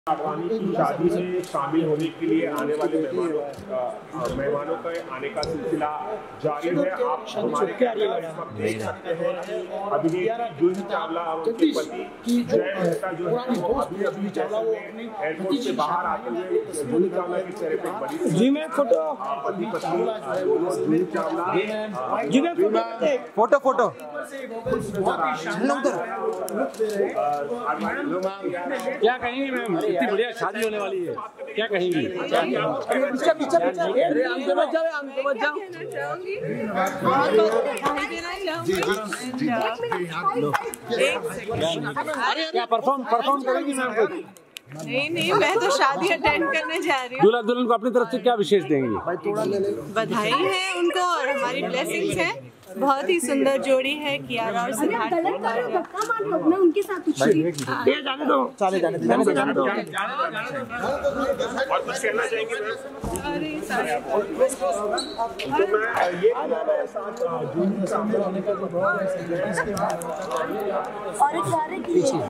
आडवाणी की शादी में शामिल होने के लिए आने वाले मेहमानों का आने का सिलसिला जारी है। आप हमारे देख सकते हैं अभिनेत्री जूही चावला और उनके पति जय मेहता जो है वो अभी एयरपोर्ट से बाहर आते हुए जूही चावला के चेहरे पर बड़ी जी मैं फोटो पति पत्नी जूही चावला जी मैं फोटो क्या कहेंगी मैम? इतनी बढ़िया शादी होने वाली है, क्या कहेंगी? क्या परफॉर्म करेंगी मैम कुछ? नहीं, मैं तो शादी अटेंड करने जा रही हूँ। दूल्हा दुल्हन को अपनी तरफ से क्या विशेष देंगी? बधाई है उनको और हमारी ब्लेसिंग्स है। बहुत ही सुंदर जोड़ी है कियारा और सिद्धार्थ। उनके साथ जाने दो। और कुछ कहना चाहेंगे और